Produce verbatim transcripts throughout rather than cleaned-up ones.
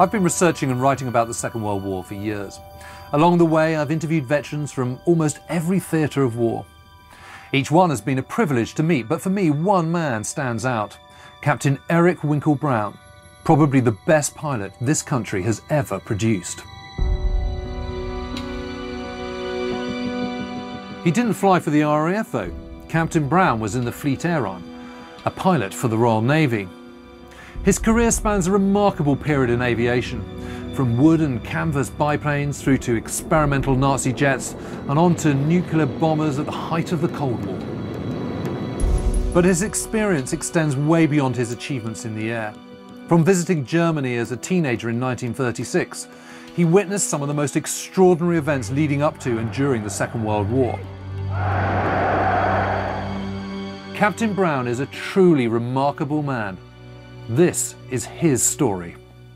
I've been researching and writing about the Second World War for years. Along the way, I've interviewed veterans from almost every theatre of war. Each one has been a privilege to meet, but for me, one man stands out. Captain Eric Winkle Brown, probably the best pilot this country has ever produced. He didn't fly for the R A F though. Captain Brown was in the Fleet Air Arm, a pilot for the Royal Navy. His career spans a remarkable period in aviation, from wood and canvas biplanes through to experimental Nazi jets and on to nuclear bombers at the height of the Cold War. But his experience extends way beyond his achievements in the air. From visiting Germany as a teenager in nineteen thirty-six, he witnessed some of the most extraordinary events leading up to and during the Second World War. Captain Brown is a truly remarkable man. This is his story.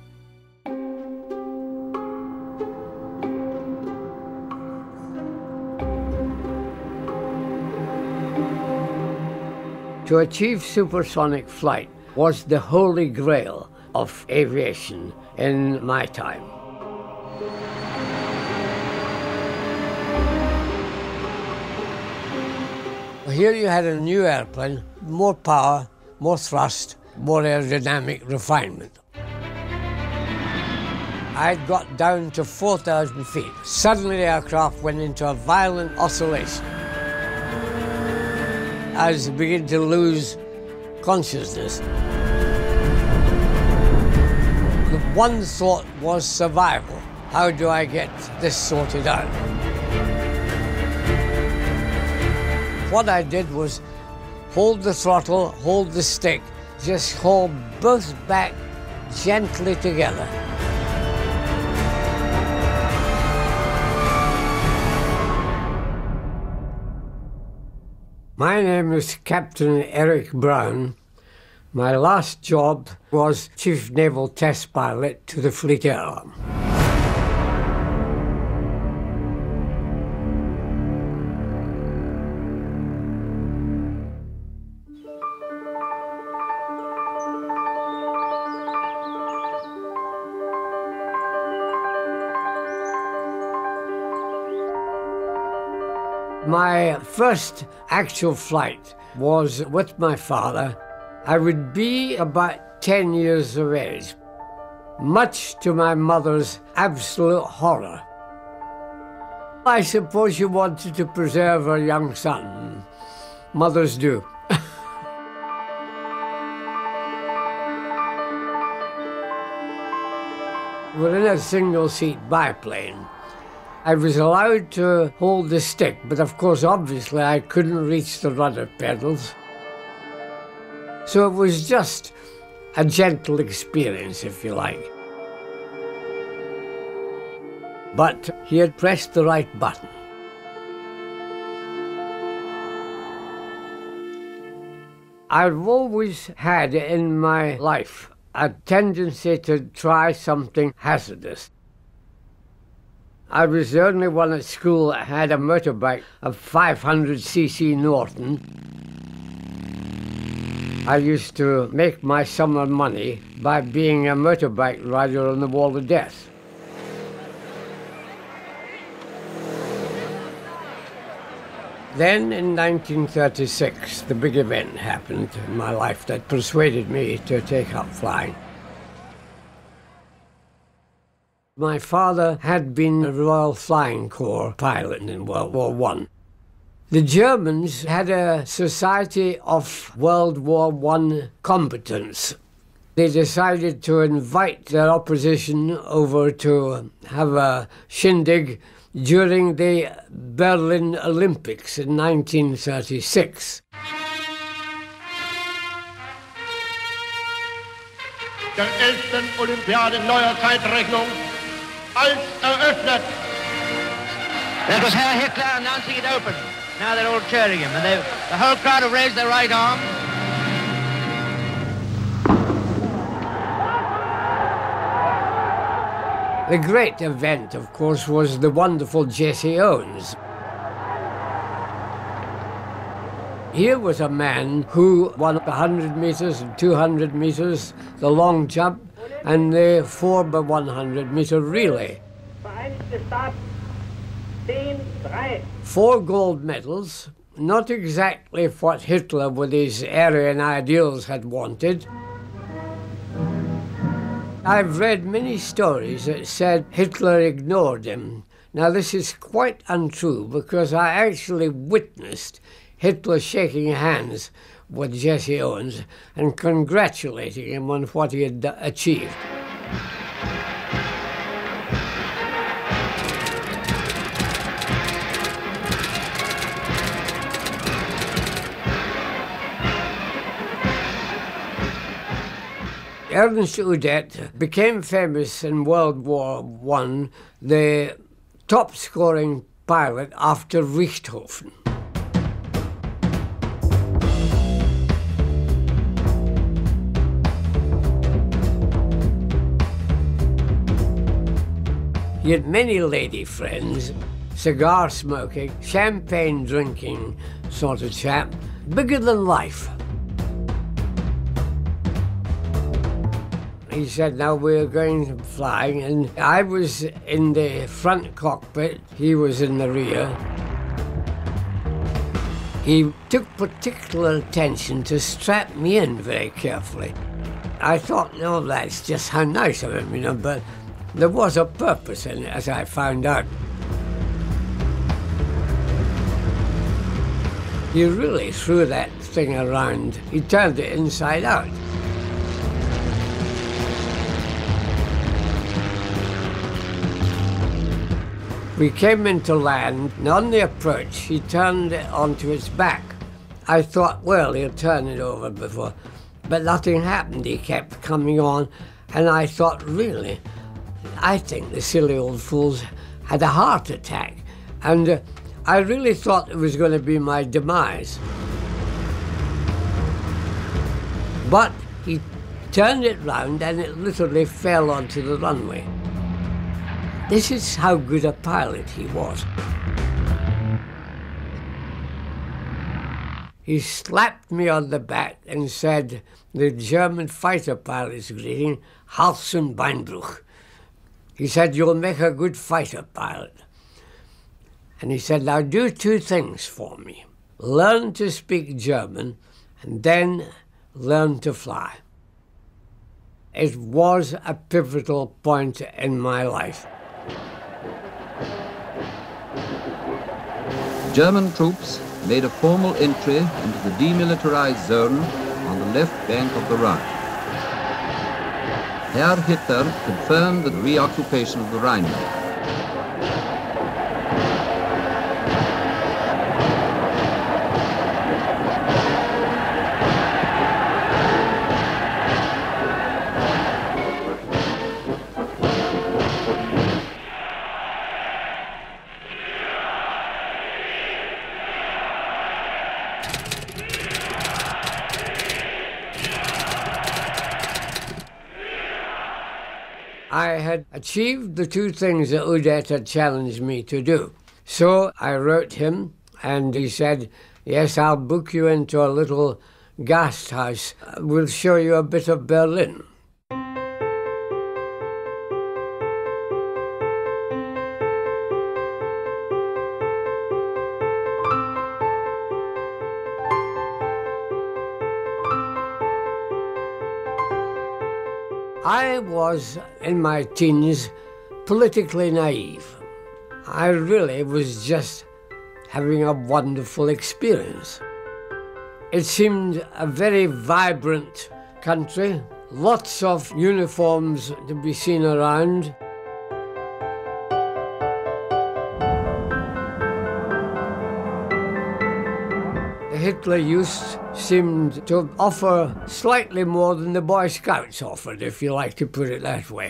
To achieve supersonic flight was the holy grail of aviation in my time. Here you had a new airplane, more power, more thrust, more aerodynamic refinement. I'd got down to four thousand feet. Suddenly the aircraft went into a violent oscillation. I was beginning to lose consciousness. The one thought was survival. How do I get this sorted out? What I did was hold the throttle, hold the stick, just hold both back gently together. My name is Captain Eric Brown. My last job was Chief Naval Test Pilot to the Fleet Air Arm. My first actual flight was with my father. I would be about ten years of age, much to my mother's absolute horror. I suppose she wanted to preserve her young son. Mothers do. We're in a single-seat biplane. I was allowed to hold the stick, but of course, obviously, I couldn't reach the rudder pedals. So it was just a gentle experience, if you like. But he had pressed the right button. I've always had in my life a tendency to try something hazardous. I was the only one at school that had a motorbike of five hundred c c Norton. I used to make my summer money by being a motorbike rider on the Wall of Death. Then in nineteen thirty-six, the big event happened in my life that persuaded me to take up flying. My father had been a Royal Flying Corps pilot in World War One. The Germans had a Society of World War One combatants. They decided to invite their opposition over to have a shindig during the Berlin Olympics in nineteen thirty-six. Der elften Olympiade neuer Zeitrechnung als eröffnet. That was Herr Hitler announcing it open. Now they're all cheering him, and the whole crowd have raised their right arm. The great event, of course, was the wonderful Jesse Owens. Here was a man who won one hundred meters and two hundred meters, the long jump, and the four by one hundred meter relay. Four gold medals, not exactly what Hitler with his Aryan ideals had wanted. I've read many stories that said Hitler ignored him. Now this is quite untrue, because I actually witnessed Hitler shaking hands with Jesse Owens and congratulating him on what he had achieved. Ernst Udet became famous in World War One, the top-scoring pilot after Richthofen. He had many lady friends, cigar smoking, champagne drinking sort of chap, bigger than life. He said, now we're going flying, and I was in the front cockpit, he was in the rear. He took particular attention to strap me in very carefully. I thought, no, that's just how nice of him, you know, but there was a purpose in it, as I found out. He really threw that thing around. He turned it inside out. We came into land, and on the approach, he turned it onto its back. I thought, well, he'll turn it over before, but nothing happened. He kept coming on, and I thought, really, I think the silly old fool's had a heart attack, and uh, I really thought it was going to be my demise. But he turned it round, and it literally fell onto the runway. This is how good a pilot he was. He slapped me on the back and said, the German fighter pilot's greeting, Hals- und Beinbruch. He said, you'll make a good fighter pilot. And he said, now do two things for me. Learn to speak German, and then learn to fly. It was a pivotal point in my life. German troops made a formal entry into the demilitarized zone on the left bank of the Rhine. Herr Hitler confirmed the reoccupation of the Rhineland. I had achieved the two things that Udet had challenged me to do. So I wrote him, and he said, yes, I'll book you into a little guest house. We'll show you a bit of Berlin. I was, in my teens, politically naive. I really was just having a wonderful experience. It seemed a very vibrant country, lots of uniforms to be seen around. The Hitler Youth seemed to offer slightly more than the Boy Scouts offered, if you like to put it that way.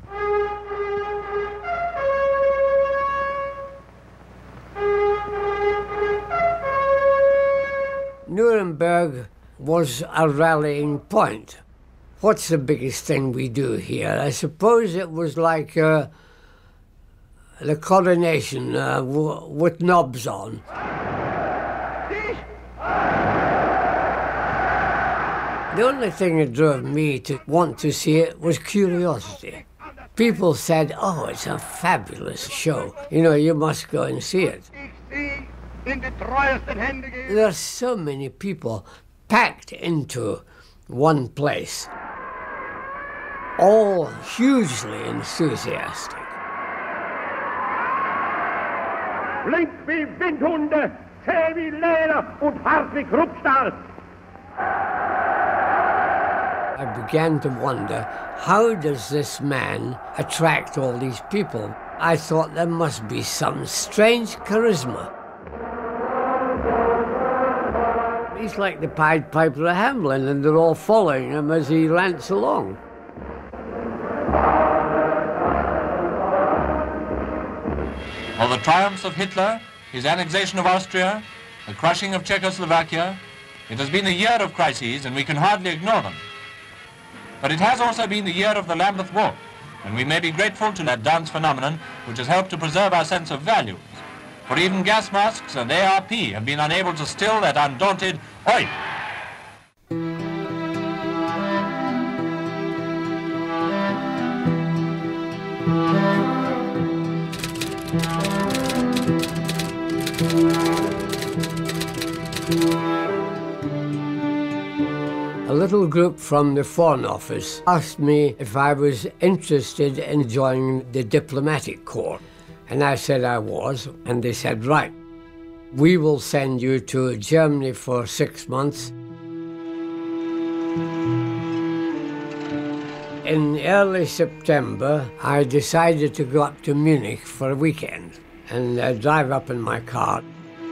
Nuremberg was a rallying point. What's the biggest thing we do here? I suppose it was like uh, the coronation uh, w with knobs on. The only thing that drove me to want to see it was curiosity. People said, oh, it's a fabulous show. You know, you must go and see it. There are so many people packed into one place, all hugely enthusiastic. Flink wie Windhunde, zäh wie Leder und hart wie Kruppstahl. I began to wonder, how does this man attract all these people? I thought there must be some strange charisma. He's like the Pied Piper of Hamelin, and they're all following him as he rants along. For the triumphs of Hitler, his annexation of Austria, the crushing of Czechoslovakia, it has been a year of crises, and we can hardly ignore them. But it has also been the year of the Lambeth Walk, and we may be grateful to that dance phenomenon which has helped to preserve our sense of values. For even gas masks and A R P have been unable to still that undaunted oi! A little group from the Foreign Office asked me if I was interested in joining the diplomatic corps. And I said I was, and they said, right, we will send you to Germany for six months. In early September, I decided to go up to Munich for a weekend and uh, drive up in my car.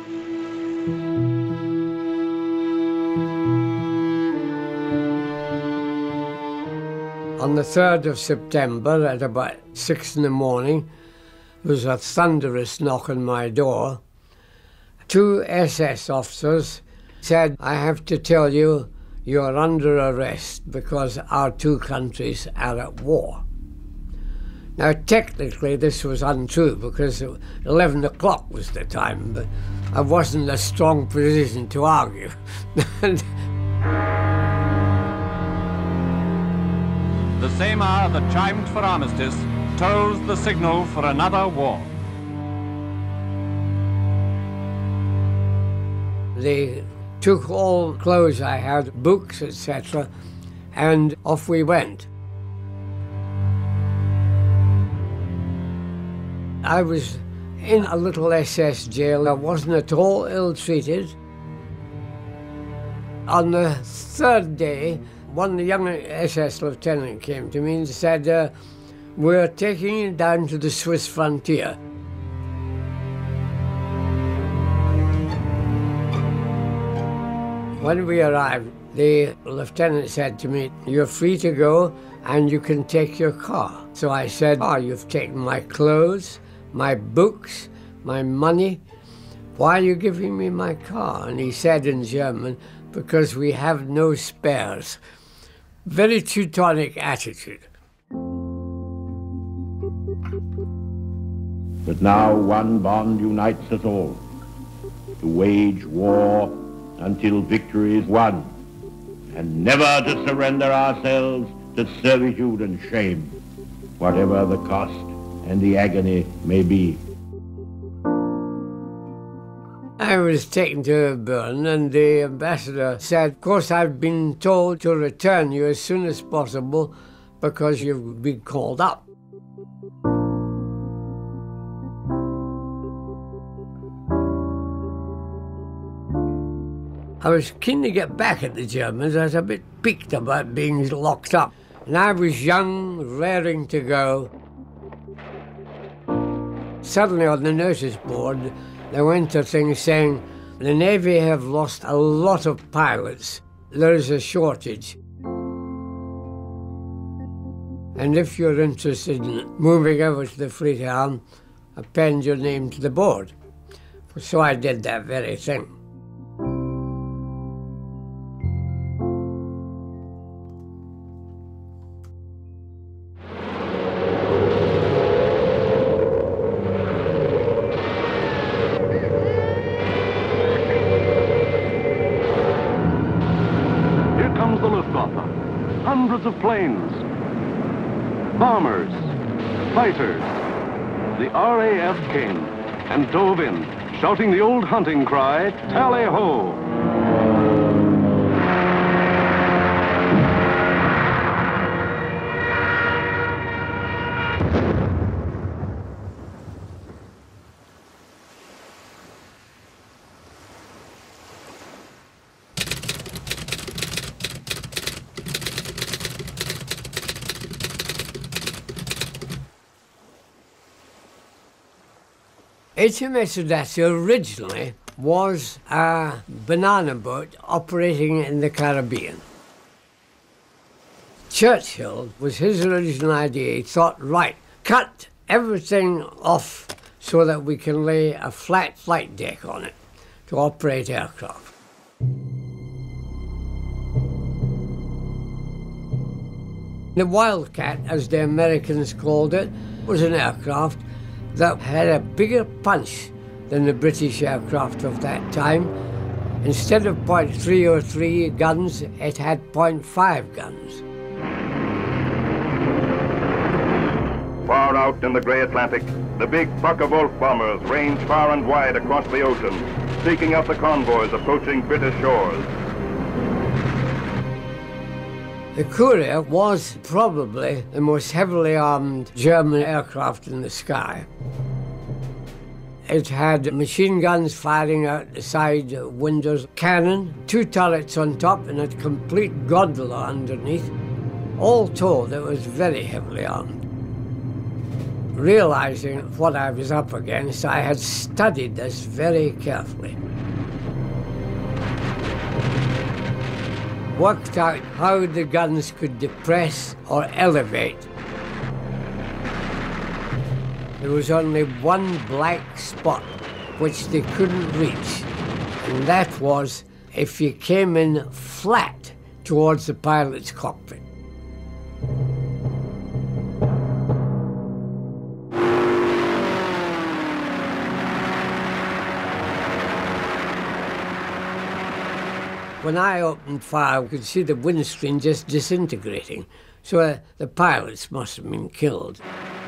On the third of September, at about six in the morning, there was a thunderous knock on my door. Two S S officers said, I have to tell you, you're under arrest because our two countries are at war. Now, technically, this was untrue because eleven o'clock was the time, but I wasn't in a strong position to argue. The same hour that chimed for armistice tolls the signal for another war. They took all clothes I had, books, et cetera, and off we went. I was in a little S S jail. I wasn't at all ill-treated. On the third day, one young S S lieutenant came to me and said, uh, we're taking you down to the Swiss frontier. When we arrived, the lieutenant said to me, you're free to go and you can take your car. So I said, oh, you've taken my clothes, my books, my money. Why are you giving me my car? And he said in German, because we have no spares. Very Teutonic attitude. But now one bond unites us all, to wage war until victory is won, and never to surrender ourselves to servitude and shame, whatever the cost and the agony may be. I was taken to Bern, and the ambassador said, of course, I've been told to return you as soon as possible because you've been called up. I was keen to get back at the Germans. I was a bit piqued about being locked up. And I was young, raring to go. Suddenly on the notice board, there went a thing saying, the Navy have lost a lot of pilots. There is a shortage. And if you're interested in moving over to the Fleet Arm, append your name to the board. So I did that very thing. hundreds of planes, bombers, fighters. The R A F came and dove in, shouting the old hunting cry, tally-ho! H M S Audacia originally was a banana boat operating in the Caribbean. Churchill was his original idea. He thought, right, cut everything off so that we can lay a flat flight deck on it to operate aircraft. The Wildcat, as the Americans called it, was an aircraft that had a bigger punch than the British aircraft of that time. Instead of point three oh three guns, it had point five guns. Far out in the grey Atlantic, the big Focke-Wulf bombers range far and wide across the ocean, seeking out the convoys approaching British shores. The Courier was probably the most heavily armed German aircraft in the sky. It had machine guns firing out the side windows, cannon, two turrets on top, and a complete gondola underneath. All told, it was very heavily armed. Realizing what I was up against, I had studied this very carefully. Worked out how the guns could depress or elevate. There was only one black spot which they couldn't reach, and that was if you came in flat towards the pilot's cockpit. When I opened fire, we could see the windscreen just disintegrating, so uh, the pilots must have been killed.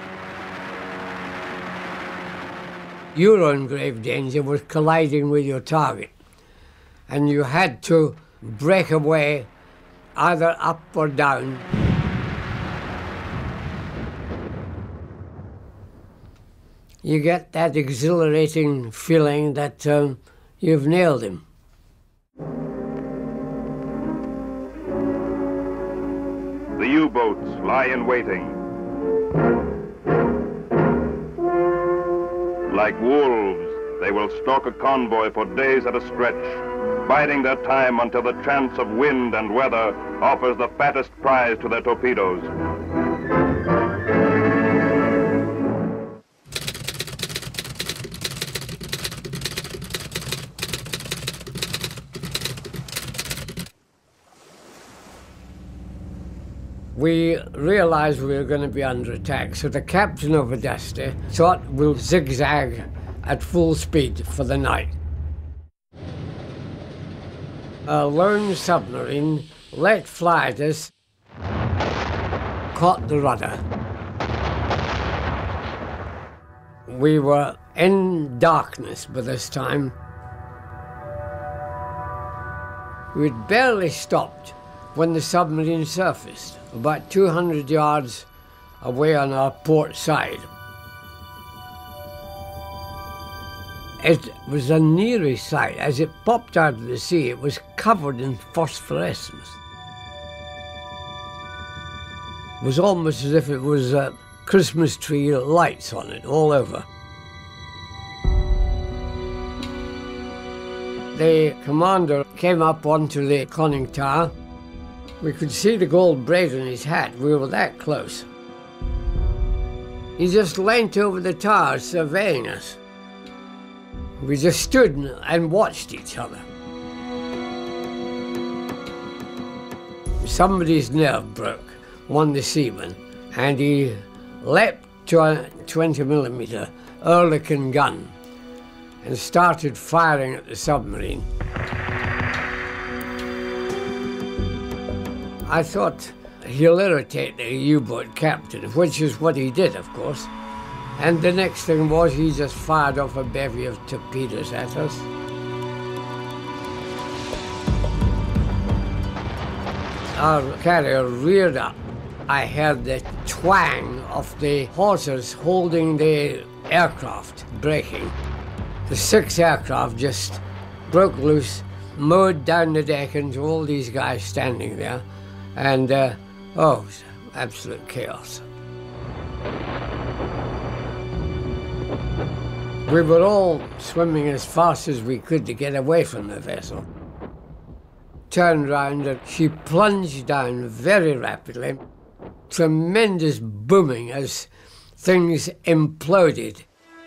You were in grave danger with colliding with your target, and you had to break away either up or down. You get that exhilarating feeling that um, you've nailed him. The U-boats lie in waiting. Like wolves, they will stalk a convoy for days at a stretch, biding their time until the chance of wind and weather offers the fattest prize to their torpedoes. We realized we were going to be under attack, so the captain of Audacia thought we'll zigzag at full speed for the night. A lone submarine let fly at us, caught the rudder. We were in darkness by this time. We'd barely stopped when the submarine surfaced, about two hundred yards away on our port side. It was a near sight. As it popped out of the sea, it was covered in phosphorescence. It was almost as if it was a Christmas tree lights on it all over. The commander came up onto the conning tower. We could see the gold braid on his hat. We were that close. He just leant over the tower surveying us. We just stood and watched each other. Somebody's nerve broke, one of the seamen, and he leapt to a twenty millimeter Oerlikon gun and started firing at the submarine. I thought he'll irritate the U-boat captain, which is what he did, of course. And the next thing was he just fired off a bevy of torpedoes at us. Our carrier reared up. I heard the twang of the hawsers holding the aircraft braking. The six aircraft just broke loose, mowed down the deck into all these guys standing there, and uh, oh, it was absolute chaos. We were all swimming as fast as we could to get away from the vessel. Turned round and she plunged down very rapidly. Tremendous booming as things imploded.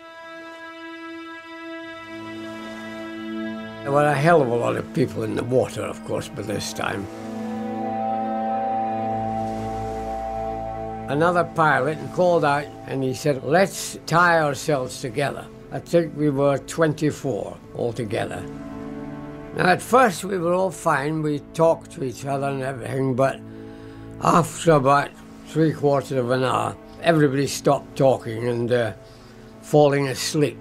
There were a hell of a lot of people in the water, of course, by this time. Another pilot called out and he said, let's tie ourselves together. I think we were twenty-four altogether. Now, at first we were all fine. We talked to each other and everything, but after about three quarters of an hour, everybody stopped talking and uh, falling asleep.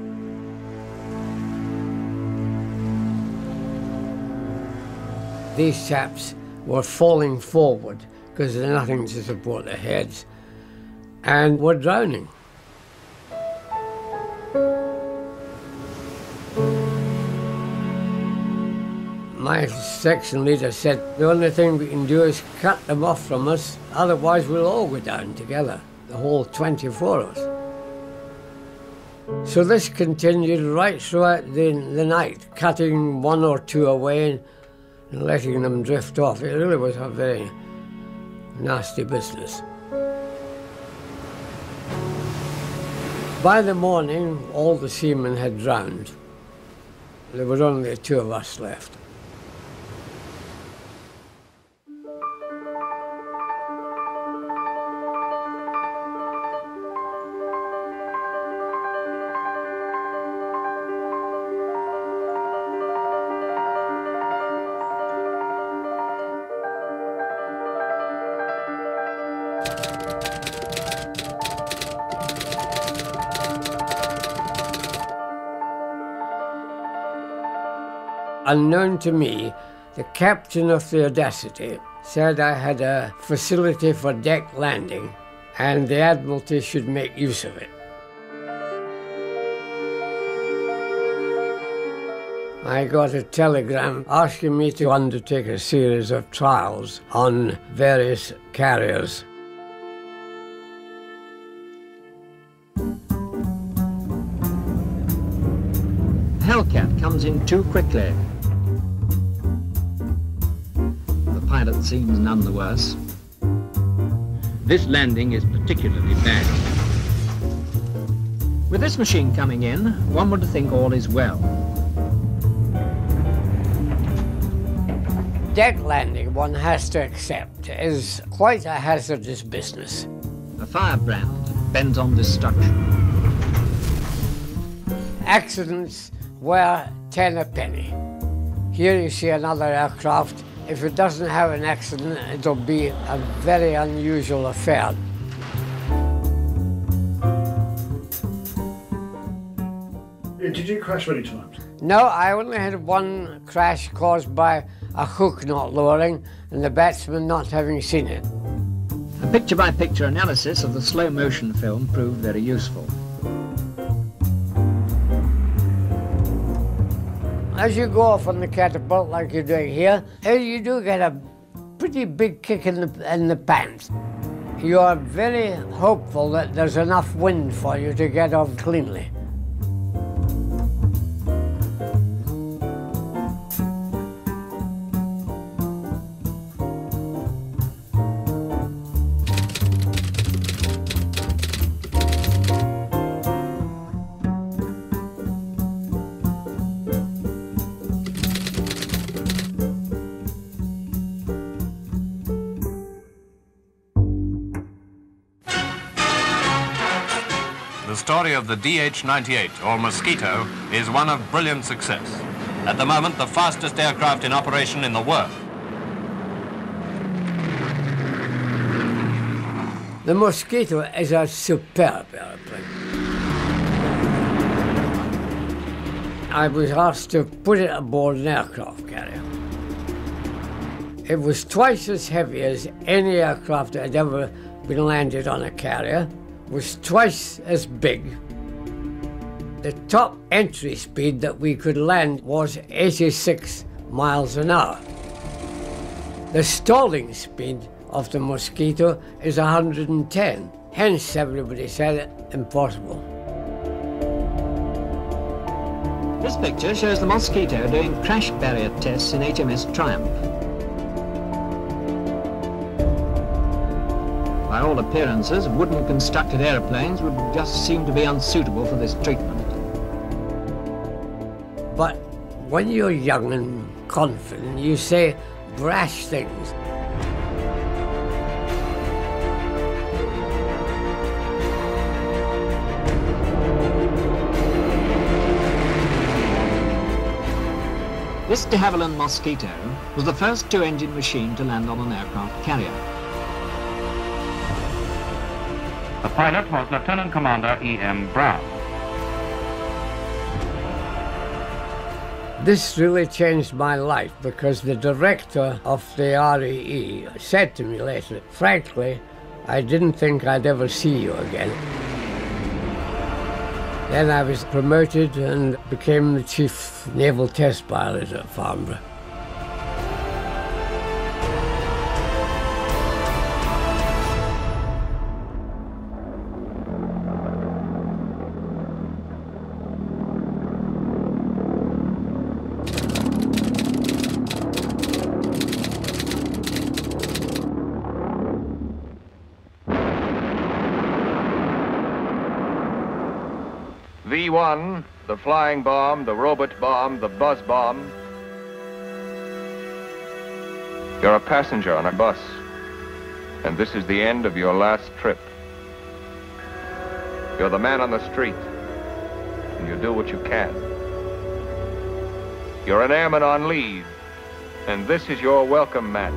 These chaps were falling forward because there's nothing to support their heads, and were drowning. My section leader said, the only thing we can do is cut them off from us, otherwise we'll all go down together, the whole twenty-four of us. So this continued right throughout the, the night, cutting one or two away and letting them drift off. It really was a very nasty business. By the morning, all the seamen had drowned. There were only two of us left. Unknown to me, the captain of the Audacity said I had a facility for deck landing and the Admiralty should make use of it. I got a telegram asking me to undertake a series of trials on various carriers. Hellcat comes in too quickly. The pilot seems none the worse. This landing is particularly bad. With this machine coming in, one would think all is well. Deck landing, one has to accept, is quite a hazardous business. A firebrand bent on destruction. Accidents were ten a penny. Here you see another aircraft. If it doesn't have an accident, it'll be a very unusual affair. Did you crash many times? No, I only had one crash caused by a hook not lowering and the batsman not having seen it. A picture-by-picture analysis of the slow-motion film proved very useful. As you go off on the catapult like you're doing here, you do get a pretty big kick in the, in the pants. You are very hopeful that there's enough wind for you to get off cleanly. The story of the D H ninety-eight, or Mosquito, is one of brilliant success. At the moment, the fastest aircraft in operation in the world. The Mosquito is a superb aeroplane. I was asked to put it aboard an aircraft carrier. It was twice as heavy as any aircraft that had ever been landed on a carrier, was twice as big. The top entry speed that we could land was eighty-six miles an hour. The stalling speed of the Mosquito is one hundred ten, hence everybody said it impossible. This picture shows the Mosquito doing crash barrier tests in H M S Triumph. By all appearances, wooden constructed aeroplanes would just seem to be unsuitable for this treatment. But when you're young and confident, you say brash things. This de Havilland Mosquito was the first two-engine machine to land on an aircraft carrier. The pilot was Lieutenant Commander E M Brown. This really changed my life because the director of the R E E said to me later, frankly, I didn't think I'd ever see you again. Then I was promoted and became the chief naval test pilot at Farnborough. V one, the flying bomb, the robot bomb, the buzz bomb. You're a passenger on a bus, and this is the end of your last trip. You're the man on the street, and you do what you can. You're an airman on leave, and this is your welcome mat.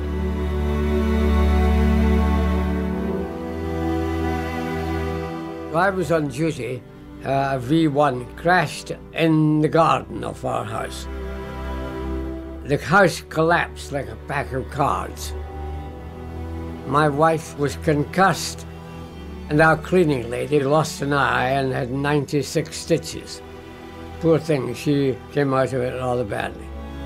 I was on duty. Uh, a V one crashed in the garden of our house. The house collapsed like a pack of cards. My wife was concussed, and our cleaning lady lost an eye and had ninety-six stitches. Poor thing, she came out of it rather badly.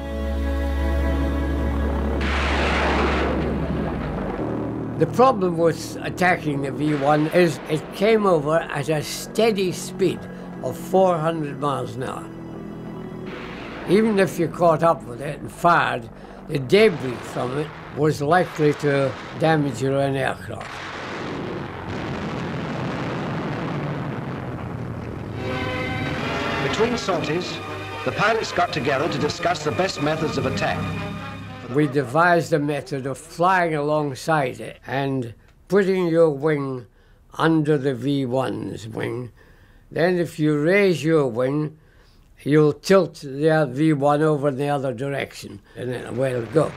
The problem with attacking the V one is it came over at a steady speed of four hundred miles an hour. Even if you caught up with it and fired, the debris from it was likely to damage your own aircraft. Between sorties, the pilots got together to discuss the best methods of attack. We devised a method of flying alongside it and putting your wing under the V one's wing. Then if you raise your wing, you'll tilt the V one over in the other direction, and then away it'll go.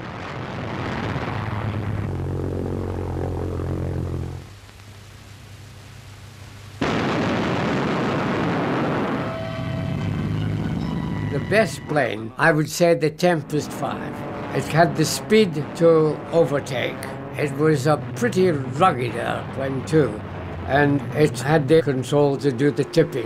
The best plane, I would say the Tempest five. It had the speed to overtake. It was a pretty rugged airplane too, and it had the control to do the tipping.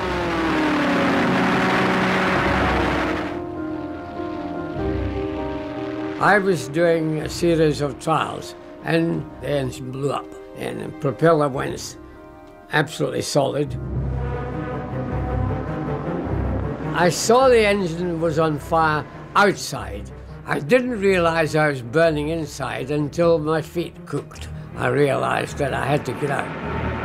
I was doing a series of trials, and the engine blew up, and the propeller went absolutely solid. I saw the engine was on fire outside. I didn't realize I was burning inside until my feet cooked. I realized that I had to get out.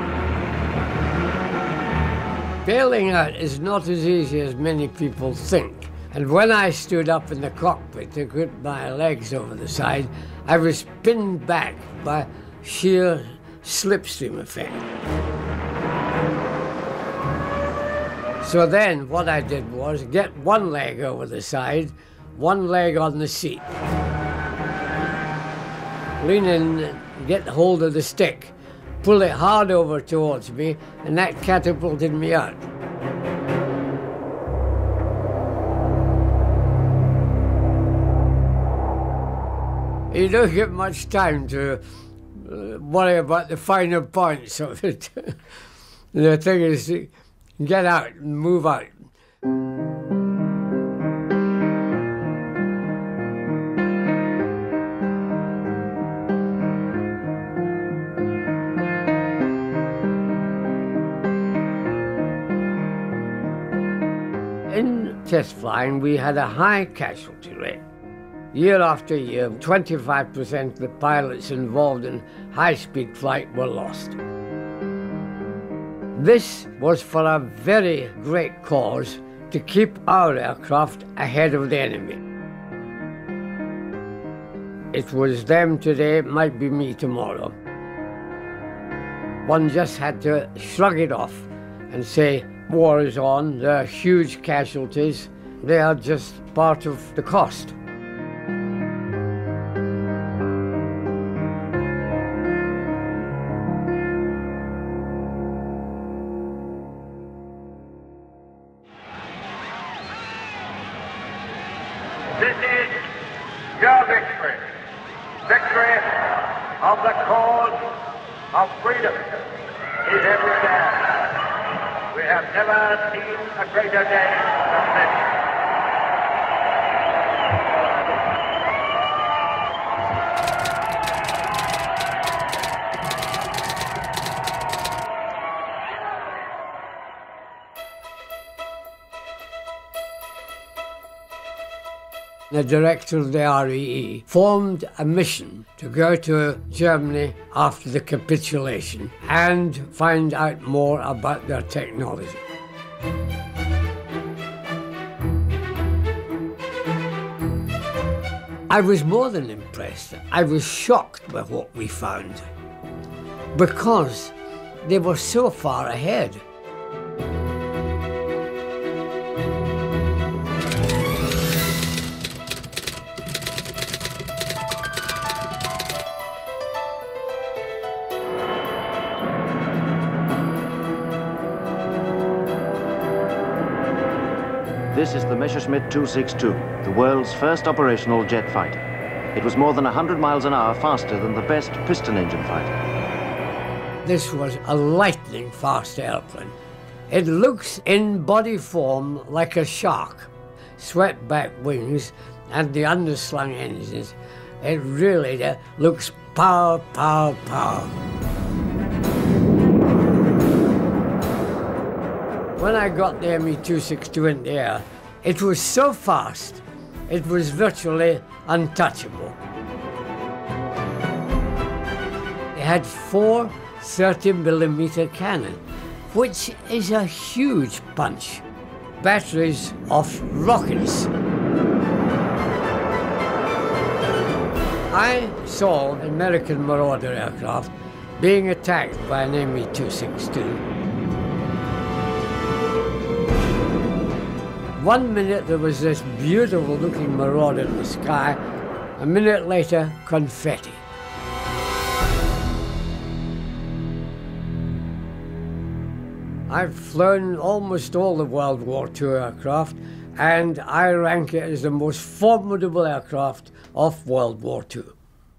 Bailing out is not as easy as many people think. And when I stood up in the cockpit to put my legs over the side, I was pinned back by sheer slipstream effect. So then what I did was get one leg over the side, one leg on the seat. Lean in, get hold of the stick, pulled it hard over towards me, and that catapulted me out. You don't get much time to worry about the finer points of it. The thing is to get out and move out. In test flying, we had a high casualty rate. Year after year, twenty-five percent of the pilots involved in high-speed flight were lost. This was for a very great cause to keep our aircraft ahead of the enemy. It was them today, it might be me tomorrow. One just had to shrug it off and say, war is on, there are huge casualties, they are just part of the cost. This is your victory. Victory of the cause of freedom is every day. We have never seen a greater day than this. The director of the R E E formed a mission to go to Germany after the capitulation and find out more about their technology. I was more than impressed. I was shocked by what we found because they were so far ahead. This is the Messerschmitt two sixty-two, the world's first operational jet fighter. It was more than one hundred miles an hour faster than the best piston engine fighter. This was a lightning fast airplane. It looks in body form like a shark, swept back wings and the underslung engines. It really uh, looks power, power, power. When I got the M E two sixty-two in the air, it was so fast, it was virtually untouchable. It had four thirty millimeter cannon, which is a huge punch. Batteries of rockets. I saw an American Marauder aircraft being attacked by an M E two sixty-two. One minute there was this beautiful looking Marauder in the sky, a minute later, confetti. I've flown almost all the World War Two aircraft, and I rank it as the most formidable aircraft of World War Two.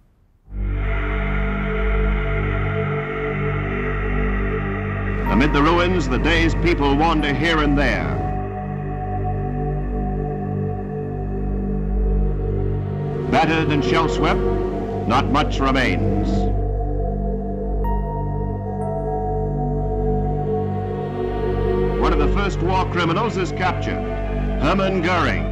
Amid the ruins, the day's people wander here and there. Battered and shell-swept, not much remains. One of the first war criminals is captured, Hermann Goering.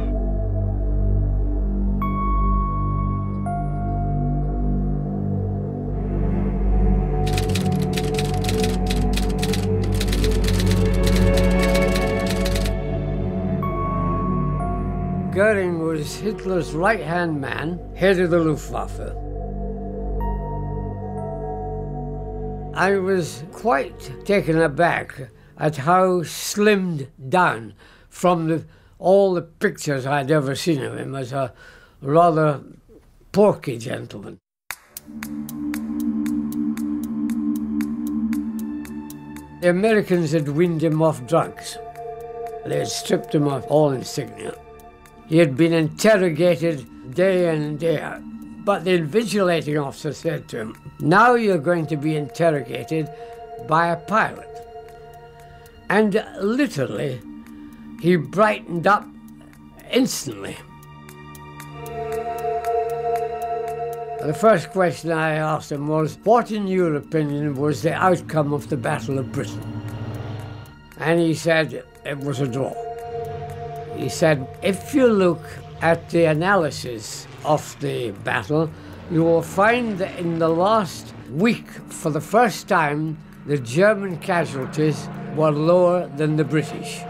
Goering was Hitler's right-hand man, head of the Luftwaffe. I was quite taken aback at how slimmed down from the, all the pictures I'd ever seen of him as a rather porky gentleman. The Americans had weaned him off drugs. They had stripped him of all insignia. He had been interrogated day in and day out. But the invigilating officer said to him, "Now you're going to be interrogated by a pilot." And literally, he brightened up instantly. The first question I asked him was, what in your opinion was the outcome of the Battle of Britain? And he said it was a draw. He said, if you look at the analysis of the battle, you will find that in the last week, for the first time, the German casualties were lower than the British.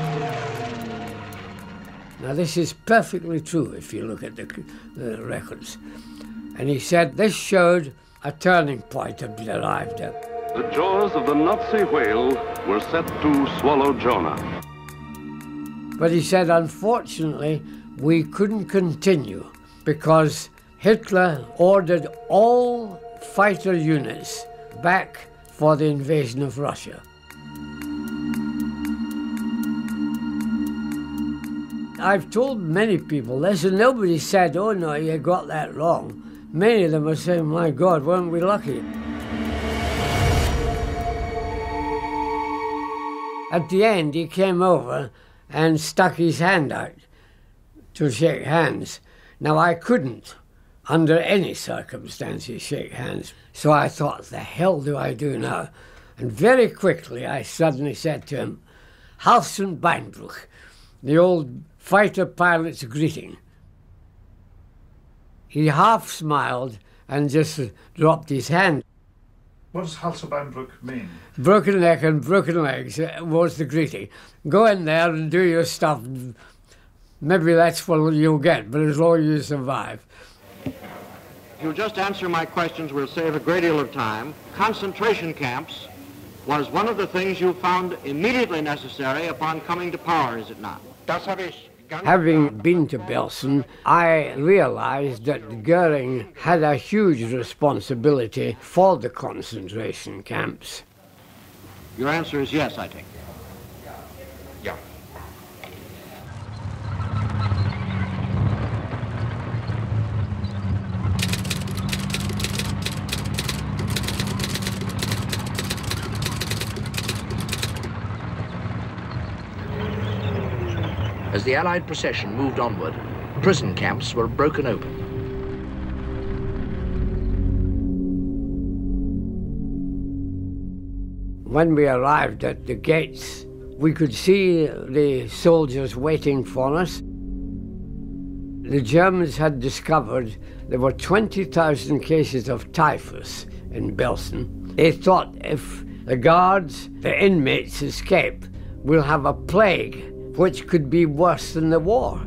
Now this is perfectly true if you look at the, the records. And he said this showed a turning point had been arrived at. The jaws of the Nazi whale were set to swallow Jonah. But he said, unfortunately, we couldn't continue because Hitler ordered all fighter units back for the invasion of Russia. I've told many people this, and nobody said, oh no, you got that wrong. Many of them are saying, my God, weren't we lucky? At the end, he came over and stuck his hand out to shake hands. Now, I couldn't, under any circumstances, shake hands. So I thought, the hell do I do now? And very quickly, I suddenly said to him, Hals und Beinbruch, the old fighter pilot's greeting. He half smiled and just dropped his hand. What does Hals und Beinbruch mean? Broken neck and broken legs was the greeting. Go in there and do your stuff. Maybe that's what you'll get, but as long as you survive. If you'll just answer my questions, we'll save a great deal of time. Concentration camps was one of the things you found immediately necessary upon coming to power, is it not? Das habe ich. Having been to Belsen, I realized that Goering had a huge responsibility for the concentration camps. Your answer is yes, I take. Yeah. As the Allied procession moved onward, prison camps were broken open. When we arrived at the gates, we could see the soldiers waiting for us. The Germans had discovered there were twenty thousand cases of typhus in Belsen. They thought if the guards, the inmates escape, we'll have a plague which could be worse than the war.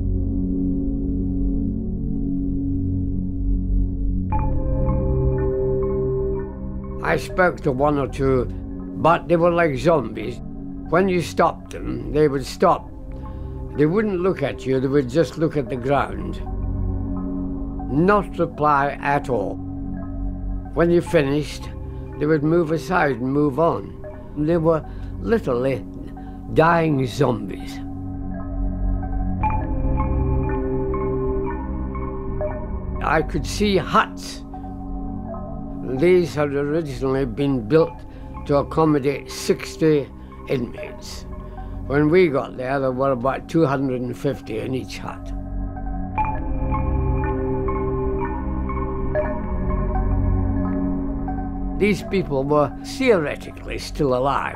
I spoke to one or two, but they were like zombies. When you stopped them, they would stop. They wouldn't look at you, they would just look at the ground. Not reply at all. When you finished, they would move aside and move on. They were literally dying zombies. I could see huts. These had originally been built to accommodate sixty inmates. When we got there, there were about two hundred fifty in each hut. These people were theoretically still alive.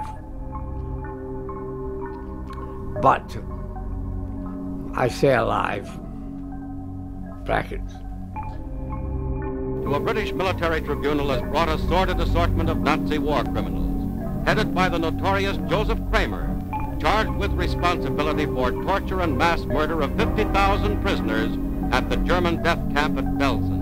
But I say alive, brackets. To a British military tribunal has brought a sordid assortment of Nazi war criminals, headed by the notorious Joseph Kramer, charged with responsibility for torture and mass murder of fifty thousand prisoners at the German death camp at Belsen.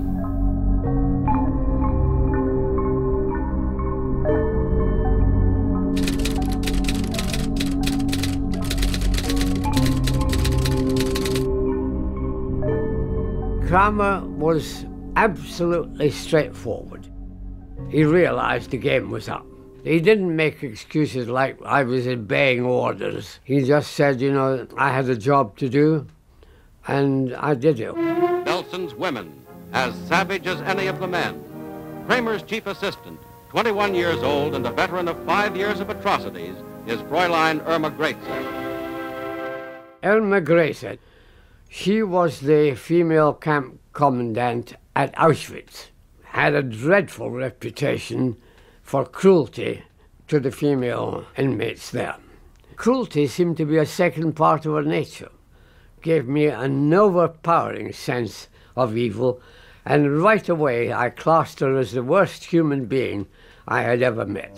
Kramer was absolutely straightforward. He realized the game was up. He didn't make excuses like I was obeying orders. He just said, you know, I had a job to do, and I did it. Nelson's women, as savage as any of the men. Kramer's chief assistant, twenty-one years old and a veteran of five years of atrocities, is Fräulein Irma Graetze. Irma Graetze, she was the female camp commandant at Auschwitz, had a dreadful reputation for cruelty to the female inmates there. Cruelty seemed to be a second part of her nature, gave me an overpowering sense of evil, and right away I classed her as the worst human being I had ever met.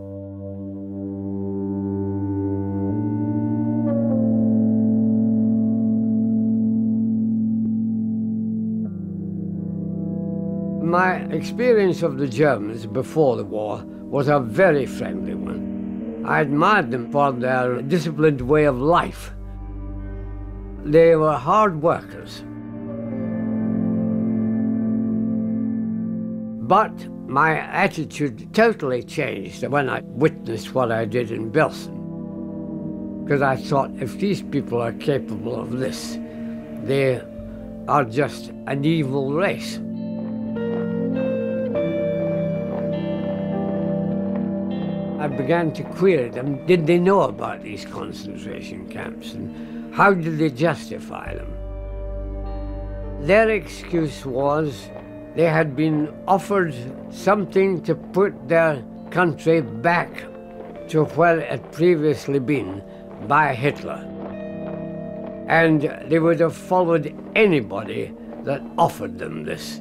My experience of the Germans before the war was a very friendly one. I admired them for their disciplined way of life. They were hard workers. But my attitude totally changed when I witnessed what I did in Belsen. Because I thought, if these people are capable of this, they are just an evil race. I began to query them. Did they know about these concentration camps, and how did they justify them? Their excuse was they had been offered something to put their country back to where it had previously been by Hitler. And they would have followed anybody that offered them this.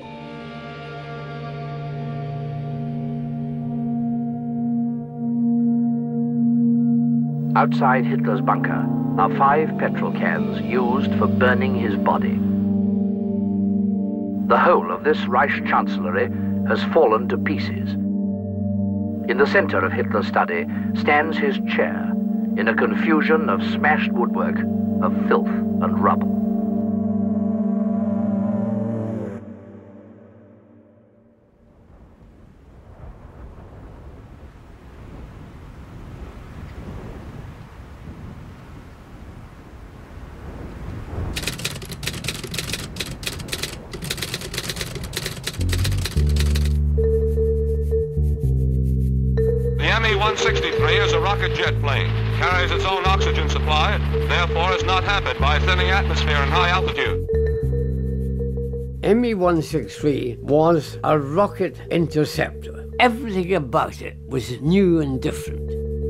Outside Hitler's bunker are five petrol cans used for burning his body. The whole of this Reich Chancellery has fallen to pieces. In the center of Hitler's study stands his chair in a confusion of smashed woodwork, of filth and rubble. one sixty-three is a rocket jet plane, carries its own oxygen supply, therefore is not hampered by thinning atmosphere and high altitude. M E one sixty-three was a rocket interceptor. Everything about it was new and different.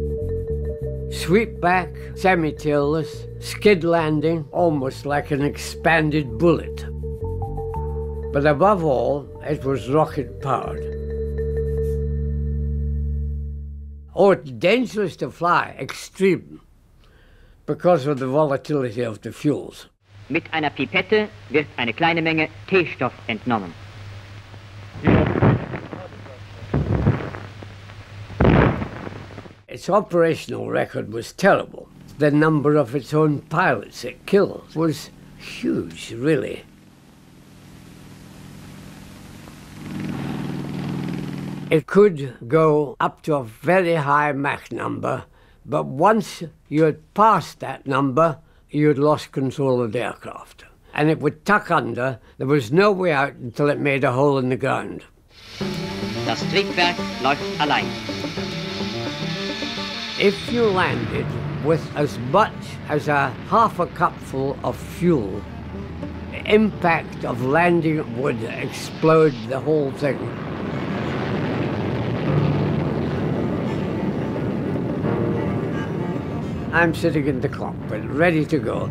Sweepback, semi-tailless, skid landing, almost like an expanded bullet. But above all, it was rocket-powered. Oh, it's dangerous to fly, extreme, because of the volatility of the fuels. Mit einer Pipette wird eine kleine Menge T-Stoff entnommen. Its operational record was terrible. The number of its own pilots it killed was huge, really. It could go up to a very high Mach number, but once you had passed that number, you had lost control of the aircraft. And it would tuck under. There was no way out until it made a hole in the ground. Das Triebwerk läuft allein. If you landed with as much as a half a cupful of fuel, the impact of landing would explode the whole thing. I'm sitting in the cockpit, ready to go.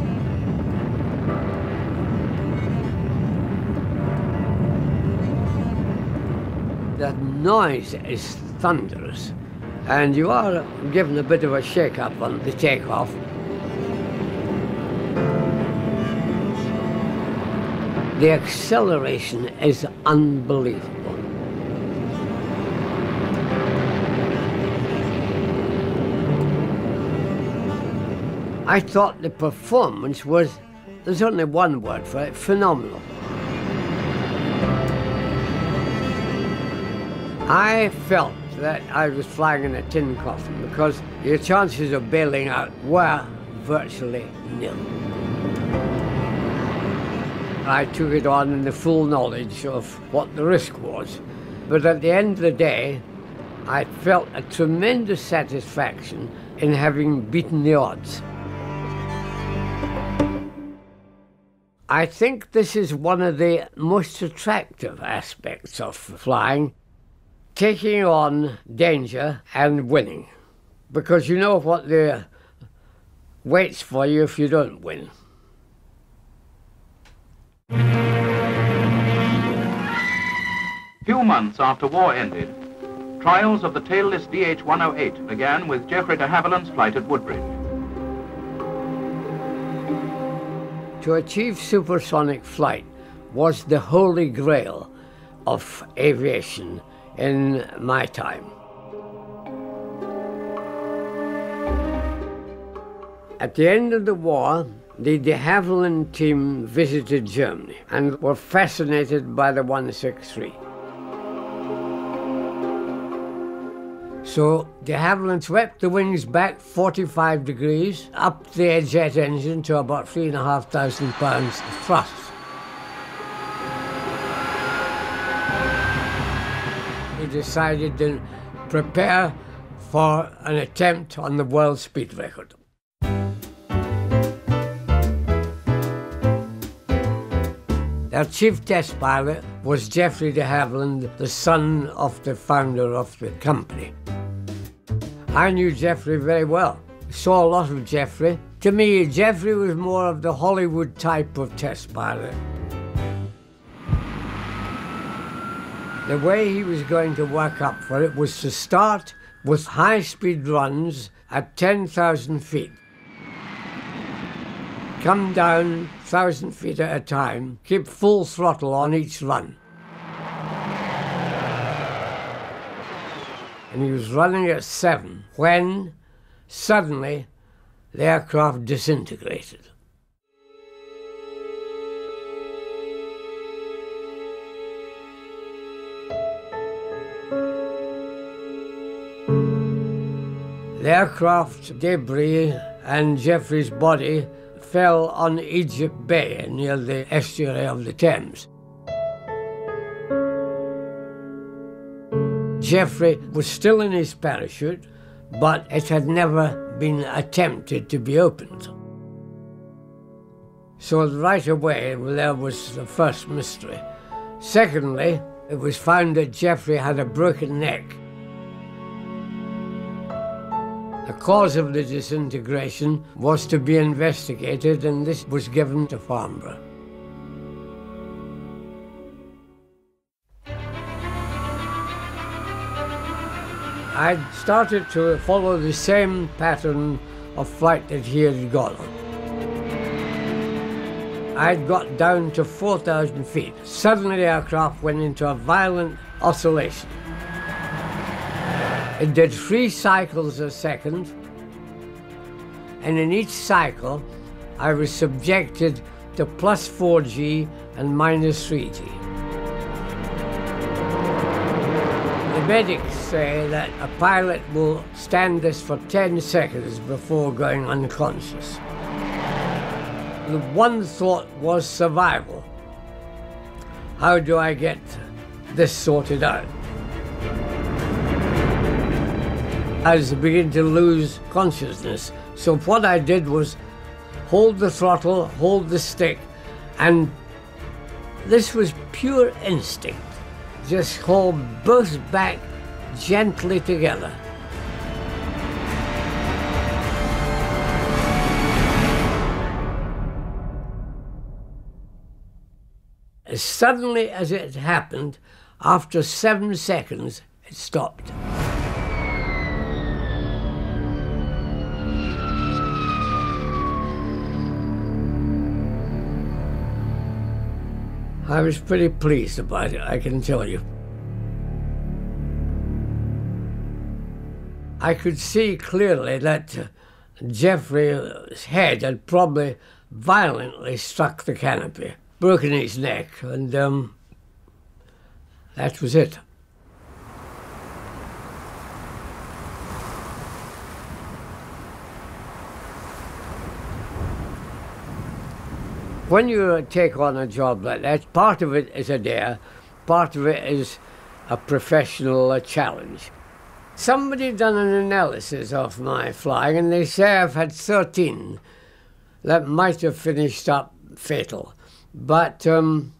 That noise is thunderous, and you are given a bit of a shake-up on the takeoff. The acceleration is unbelievable. I thought the performance was, there's only one word for it, phenomenal. I felt that I was flying in a tin coffin because your chances of bailing out were virtually nil. I took it on in the full knowledge of what the risk was. But at the end of the day, I felt a tremendous satisfaction in having beaten the odds. I think this is one of the most attractive aspects of flying, taking on danger and winning, because you know what the waits for you if you don't win. Few months after war ended, trials of the tailless D H one oh eight began with Geoffrey de Havilland's flight at Woodbridge. To achieve supersonic flight was the holy grail of aviation in my time. At the end of the war, the de Havilland team visited Germany and were fascinated by the one sixty-three. So de Havilland swept the wings back forty-five degrees, up the jet engine to about three and a half thousand pounds thrust. We decided to prepare for an attempt on the world speed record. Our chief test pilot was Geoffrey de Havilland, the son of the founder of the company. I knew Geoffrey very well. Saw a lot of Geoffrey. To me, Geoffrey was more of the Hollywood type of test pilot. The way he was going to work up for it was to start with high-speed runs at ten thousand feet. Come down one thousand feet at a time, keep full throttle on each run. And he was running at seven when suddenly the aircraft disintegrated. The aircraft debris and Geoffrey's body fell on Egypt Bay near the estuary of the Thames. Geoffrey was still in his parachute, but it had never been attempted to be opened. So right away, there was the first mystery. Secondly, it was found that Geoffrey had a broken neck. The cause of the disintegration was to be investigated, and this was given to Farnborough. I'd started to follow the same pattern of flight that he had gone on. I'd got down to four thousand feet. Suddenly the aircraft went into a violent oscillation. It did three cycles a second, and in each cycle I was subjected to plus four G and minus three G. The medics say that a pilot will stand this for ten seconds before going unconscious. The one thought was survival. How do I get this sorted out? I was beginning to lose consciousness. So what I did was hold the throttle, hold the stick, and this was pure instinct. Just hold both back gently together. As suddenly as it happened, after seven seconds, it stopped. I was pretty pleased about it, I can tell you. I could see clearly that uh, Geoffrey's head had probably violently struck the canopy, broken his neck, and um, that was it. When you take on a job like that, part of it is a dare, part of it is a professional uh, challenge. Somebody done an analysis of my flying and they say I've had thirteen that might have finished up fatal. But um,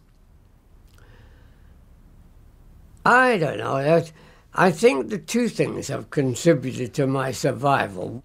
I don't know. That, I think the two things have contributed to my survival.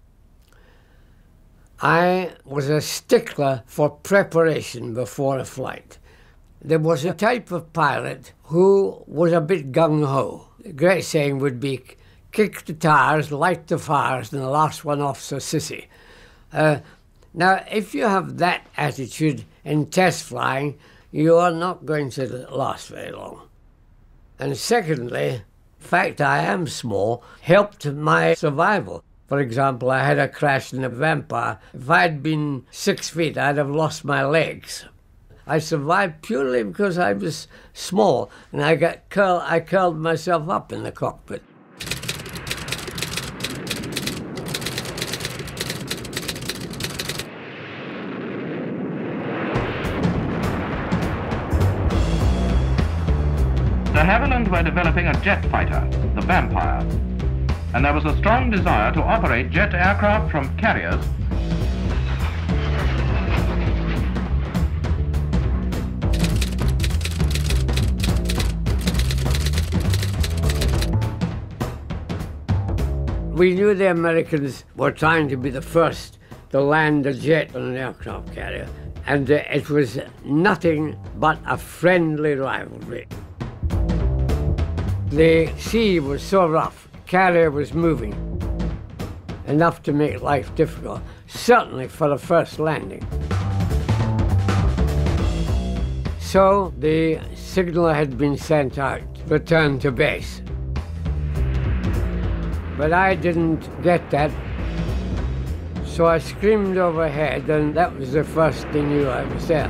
I was a stickler for preparation before a flight. There was a type of pilot who was a bit gung-ho. The great saying would be, kick the tires, light the fires, and the last one off's a sissy. Uh, now, if you have that attitude in test flying, you are not going to last very long. And secondly, the fact I am small helped my survival. For example, I had a crash in a Vampire. If I'd been six feet, I'd have lost my legs. I survived purely because I was small, and I got curl I curled myself up in the cockpit. De Havilland were developing a jet fighter, the Vampire, and there was a strong desire to operate jet aircraft from carriers We knew the Americans were trying to be the first to land a jet on an aircraft carrier, and uh, it was nothing but a friendly rivalry. The sea was so rough, the carrier was moving, enough to make life difficult, certainly for the first landing. So the signal had been sent out, return to base. But I didn't get that, so I screamed overhead, and that was the first they knew I was there.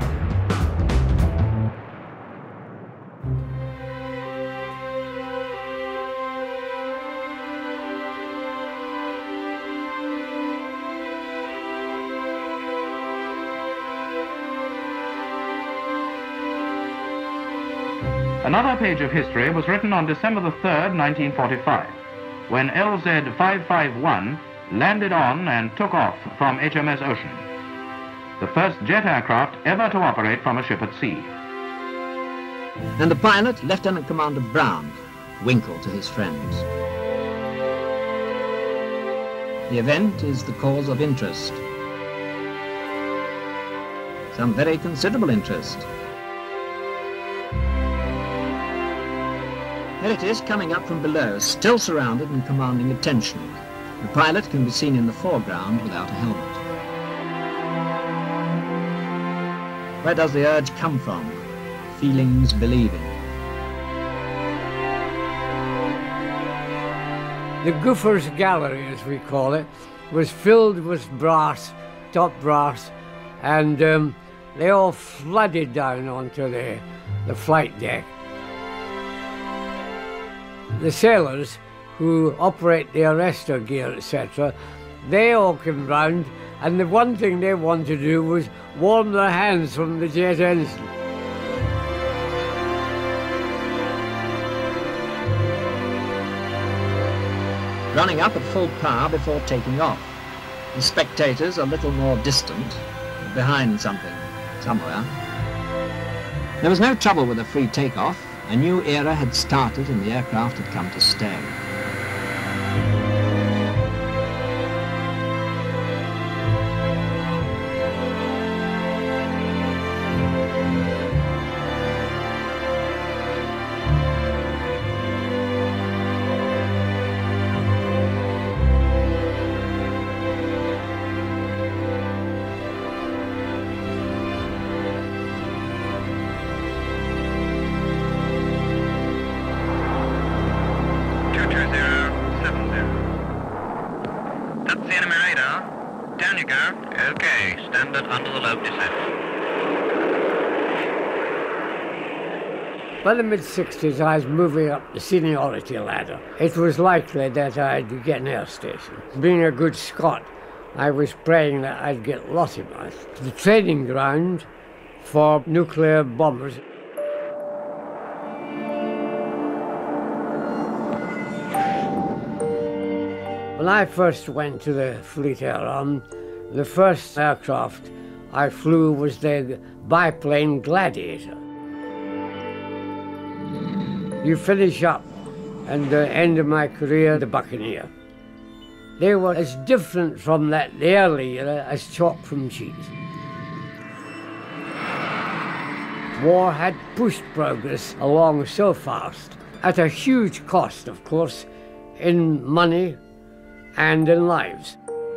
Another page of history was written on December the third, nineteen forty-five, when L Z five five one landed on and took off from H M S Ocean, the first jet aircraft ever to operate from a ship at sea. And the pilot, Lieutenant Commander Brown, Winkle to his friends. The event is the cause of interest, some very considerable interest. There it is, coming up from below, still surrounded and commanding attention. The pilot can be seen in the foreground without a helmet. Where does the urge come from? Feelings believing. The Goopher's Gallery, as we call it, was filled with brass, top brass, and um, they all flooded down onto the, the flight deck. The sailors who operate the arrestor gear, et cetera, they all came round, and the one thing they wanted to do was warm their hands from the jet engine. Running up at full power before taking off. The spectators a little more distant, behind something, somewhere. There was no trouble with a free takeoff. A new era had started and the aircraft had come to stay. By the mid sixties, I was moving up the seniority ladder. It was likely that I'd get an air station. Being a good Scot, I was praying that I'd get Lossiemouth. The training ground for nuclear bombers. When I first went to the Fleet Air Arm, the first aircraft I flew was the biplane Gladiator. You finish up, and the end of my career, the Buccaneer. They were as different from that early era as chalk from cheese. War had pushed progress along so fast, at a huge cost, of course, in money and in lives.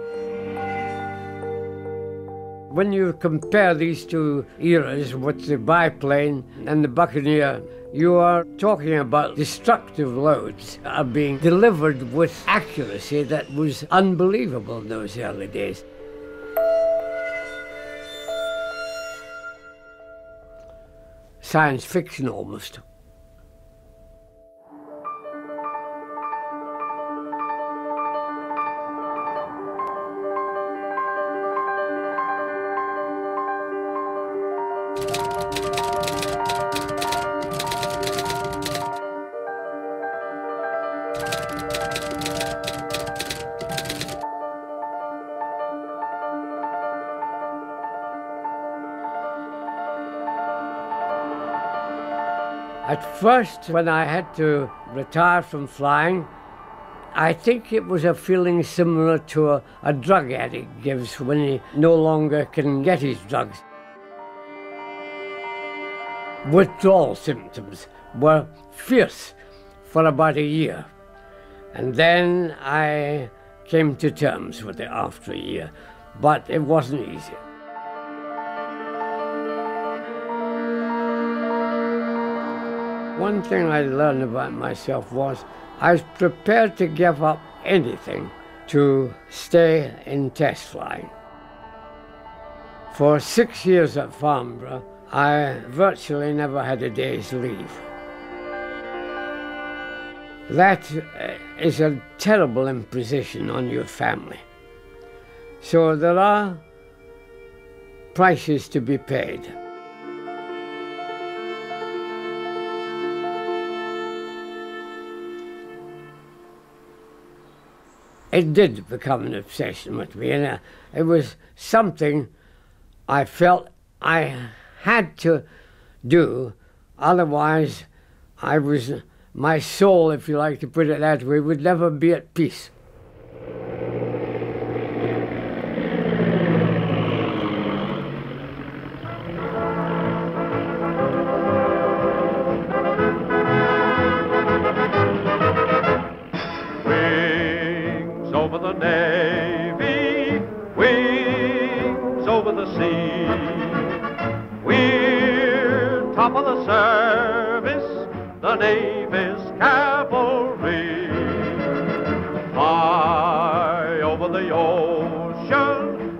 When you compare these two eras with the biplane and the Buccaneer, you are talking about destructive loads are being delivered with accuracy that was unbelievable in those early days. Science fiction almost. At first, when I had to retire from flying, I think it was a feeling similar to a, a drug addict gives when he no longer can get his drugs. Withdrawal symptoms were fierce for about a year, and then I came to terms with it after a year, but it wasn't easy. One thing I learned about myself was I was prepared to give up anything to stay in test flying. For six years at Farnborough, I virtually never had a day's leave. That is a terrible imposition on your family. So there are prices to be paid. It did become an obsession with me, and uh, it was something I felt I had to do, otherwise I was, my soul, if you like to put it that way, would never be at peace. Over the Navy, wings over the sea. We're top of the service, the Navy's cavalry. Fly over the ocean,